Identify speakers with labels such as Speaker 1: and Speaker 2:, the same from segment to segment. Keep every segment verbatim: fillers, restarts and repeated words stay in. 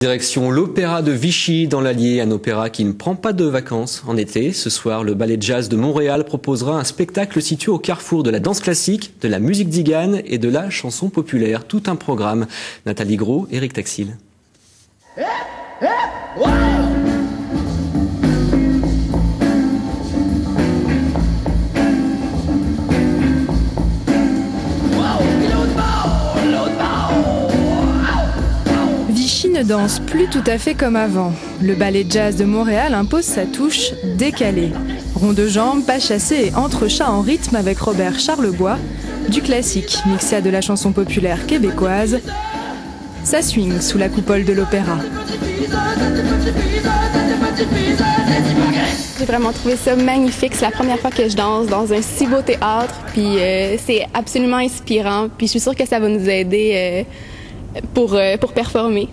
Speaker 1: Direction l'Opéra de Vichy dans l'Allier, un opéra qui ne prend pas de vacances en été. Ce soir, le Ballet Jazz de Montréal proposera un spectacle situé au carrefour de la danse classique, de la musique tzigane et de la chanson populaire. Tout un programme. Nathalie Gros, Éric Taxil.
Speaker 2: Vichy ne danse plus tout à fait comme avant. Le Ballet Jazz de Montréal impose sa touche décalée. Rond de jambes, pas chassé et entrechat en rythme avec Robert Charlebois, du classique mixé à de la chanson populaire québécoise. Ça swing sous la coupole de l'opéra.
Speaker 3: J'ai vraiment trouvé ça magnifique. C'est la première fois que je danse dans un si beau théâtre. Puis euh, c'est absolument inspirant. Puis je suis sûre que ça va nous aider euh, pour, euh, pour performer.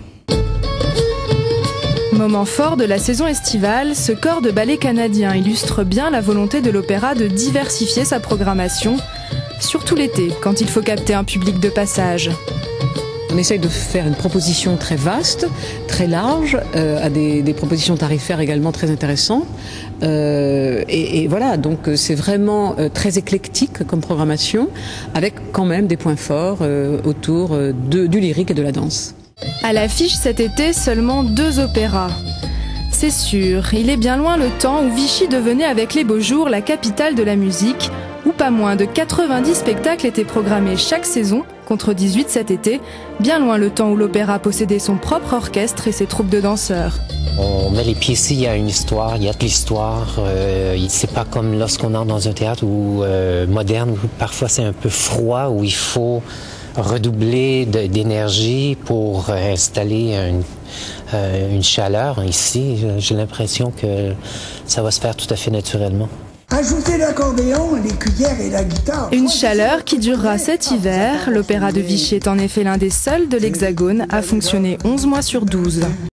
Speaker 2: Moment fort de la saison estivale, ce corps de ballet canadien illustre bien la volonté de l'opéra de diversifier sa programmation, surtout l'été, quand il faut capter un public de passage.
Speaker 4: On essaye de faire une proposition très vaste, très large, euh, à des, des propositions tarifaires également très intéressantes. Euh, et, et voilà, donc c'est vraiment euh, très éclectique comme programmation, avec quand même des points forts euh, autour de, du lyrique et de la danse.
Speaker 2: À l'affiche cet été, seulement deux opéras. C'est sûr, il est bien loin le temps où Vichy devenait avec les beaux jours la capitale de la musique, où pas moins de quatre-vingt-dix spectacles étaient programmés chaque saison, contre dix-huit cet été, bien loin le temps où l'opéra possédait son propre orchestre et ses troupes de danseurs.
Speaker 5: On met les pieds ici, il y a une histoire, il y a de l'histoire. Euh, c'est pas comme lorsqu'on entre dans un théâtre où, euh, moderne, où parfois c'est un peu froid, où il faut redoubler d'énergie pour installer une, euh, une chaleur. Ici, j'ai l'impression que ça va se faire tout à fait naturellement.
Speaker 6: Ajoutez l'accordéon, les cuillères et la guitare.
Speaker 2: Une chaleur qui durera cet hiver. L'opéra de Vichy est en effet l'un des seuls de l'Hexagone à fonctionner onze mois sur douze.